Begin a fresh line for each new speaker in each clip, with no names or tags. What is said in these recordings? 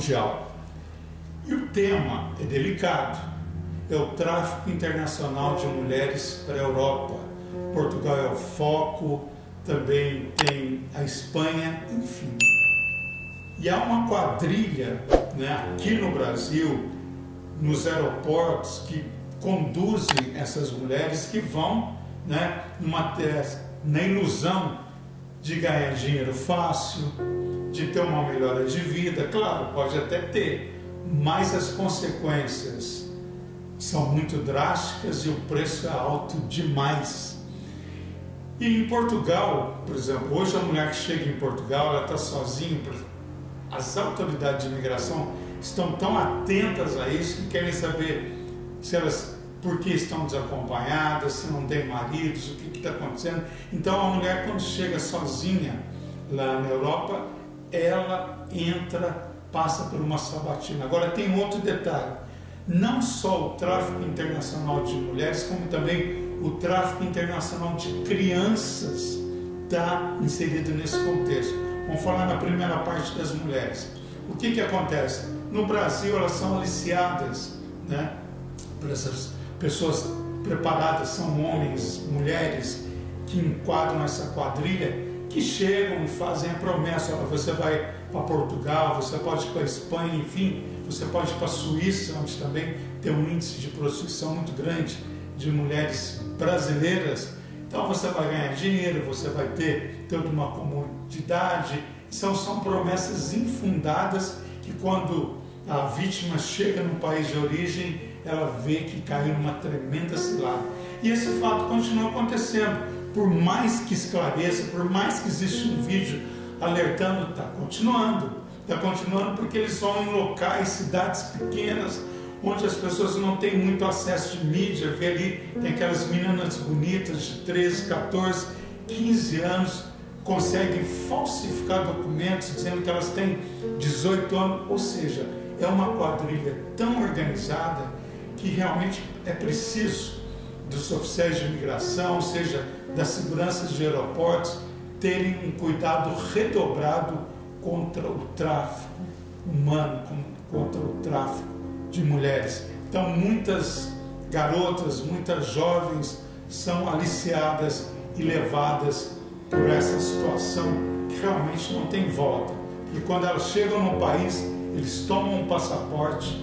mundial. E o tema é delicado, é o tráfico internacional de mulheres para a Europa. Portugal é o foco, também tem a Espanha, enfim. E há uma quadrilha, né, aqui no Brasil, nos aeroportos, que conduzem essas mulheres que vão, né, na ilusão de ganhar dinheiro fácil, de ter uma melhora de vida. Claro, pode até ter, mas as consequências são muito drásticas e o preço é alto demais. E em Portugal, por exemplo, hoje a mulher que chega em Portugal, ela está sozinha. As autoridades de imigração estão tão atentas a isso que querem saber se elas, por que estão desacompanhadas, se não tem maridos, o que está acontecendo. Então a mulher, quando chega sozinha lá na Europa, ela entra, passa por uma sabatina. Agora tem outro detalhe, não só o tráfico internacional de mulheres, como também o tráfico internacional de crianças está inserido nesse contexto. Vamos falar na primeira parte das mulheres. O que acontece? No Brasil elas são aliciadas, né, por essas pessoas preparadas, são homens, mulheres que enquadram essa quadrilha, que chegam e fazem a promessa: olha, você vai para Portugal, você pode ir para a Espanha, enfim, você pode ir para a Suíça, onde também tem um índice de prostituição muito grande de mulheres brasileiras. Então você vai ganhar dinheiro, você vai ter toda uma comodidade. São promessas infundadas que, quando a vítima chega no país de origem, ela vê que caiu numa tremenda cilada. E esse fato continua acontecendo. Por mais que esclareça, por mais que exista um vídeo alertando, está continuando porque eles vão em locais, cidades pequenas, onde as pessoas não têm muito acesso de mídia. Vê ali, tem aquelas meninas bonitas de 13, 14, 15 anos, conseguem falsificar documentos dizendo que elas têm 18 anos, ou seja, é uma quadrilha tão organizada que realmente é preciso dos oficiais de imigração, ou seja, das seguranças de aeroportos, terem um cuidado redobrado contra o tráfico humano, contra o tráfico de mulheres. Então muitas garotas, muitas jovens são aliciadas e levadas por essa situação que realmente não tem volta. E quando elas chegam no país, eles tomam um passaporte,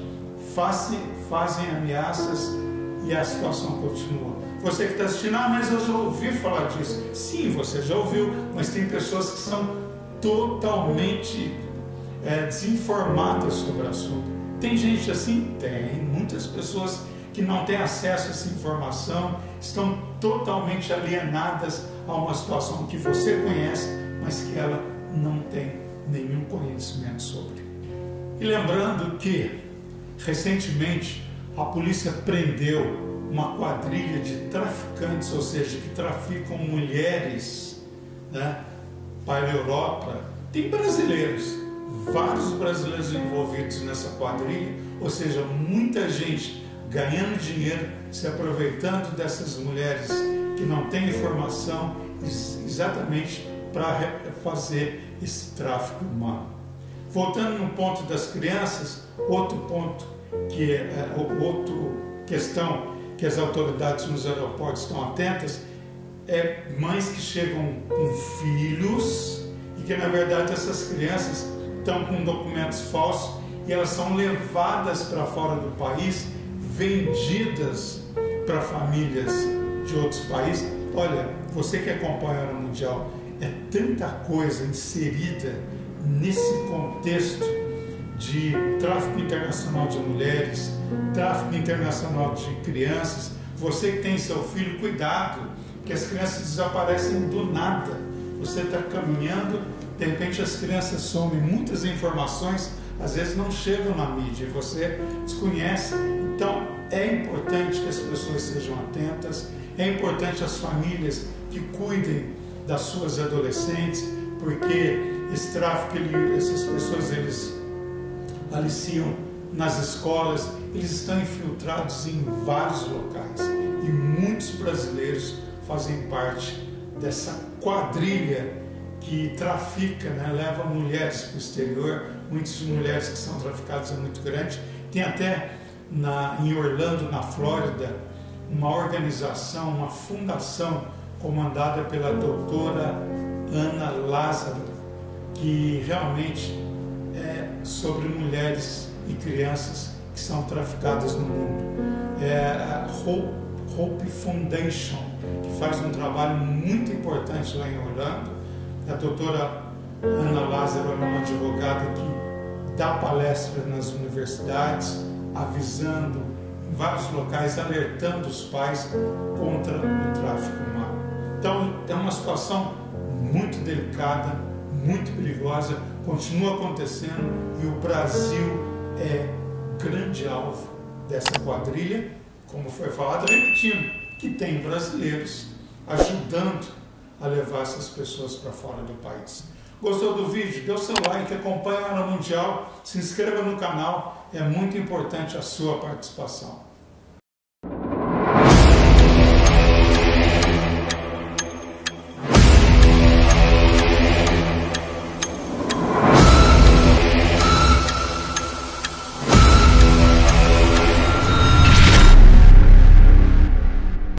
fazem ameaças e a situação continua. Você que está assistindo, mas eu já ouvi falar disso. Sim, você já ouviu, mas tem pessoas que são totalmente desinformadas sobre o assunto. Tem gente assim? Tem. Muitas pessoas que não têm acesso a essa informação, estão totalmente alienadas a uma situação que você conhece, mas que ela não tem nenhum conhecimento sobre. E lembrando que, recentemente, a polícia prendeu uma quadrilha de traficantes, ou seja, que traficam mulheres, né, para a Europa. Tem brasileiros, vários brasileiros envolvidos nessa quadrilha, ou seja, muita gente ganhando dinheiro, se aproveitando dessas mulheres que não têm informação, exatamente para fazer esse tráfico humano. Voltando no ponto das crianças, outra questão que as autoridades nos aeroportos estão atentas é mães que chegam com filhos e que, na verdade, essas crianças estão com documentos falsos e elas são levadas para fora do país, vendidas para famílias de outros países. Olha, você que acompanha a Hora Mundial, é tanta coisa inserida nesse contexto de tráfico internacional de mulheres, tráfico internacional de crianças. Você que tem seu filho, cuidado, que as crianças desaparecem do nada. Você está caminhando, de repente as crianças somem. Muitas informações às vezes não chegam na mídia e você desconhece. Então é importante que as pessoas sejam atentas, é importante as famílias que cuidem das suas adolescentes, porque esse tráfico, essas pessoas, eles aliciam nas escolas, eles estão infiltrados em vários locais e muitos brasileiros fazem parte dessa quadrilha que trafica, né, leva mulheres para o exterior, o índice de mulheres que são traficadas é muito grande. Tem até em Orlando, na Flórida, uma organização, uma fundação comandada pela doutora Ana Lázaro, que realmente é sobre mulheres e crianças que são traficadas no mundo. É a Hope Foundation, que faz um trabalho muito importante lá em Orlando. A doutora Ana Lázaro é uma advogada que dá palestras nas universidades, avisando em vários locais, alertando os pais contra o tráfico humano. Então, é uma situação muito delicada, muito perigosa, continua acontecendo e o Brasil é grande alvo dessa quadrilha, como foi falado, repetindo, que tem brasileiros ajudando a levar essas pessoas para fora do país. Gostou do vídeo? Dê o seu like, acompanhe a Hora Mundial, se inscreva no canal, é muito importante a sua participação.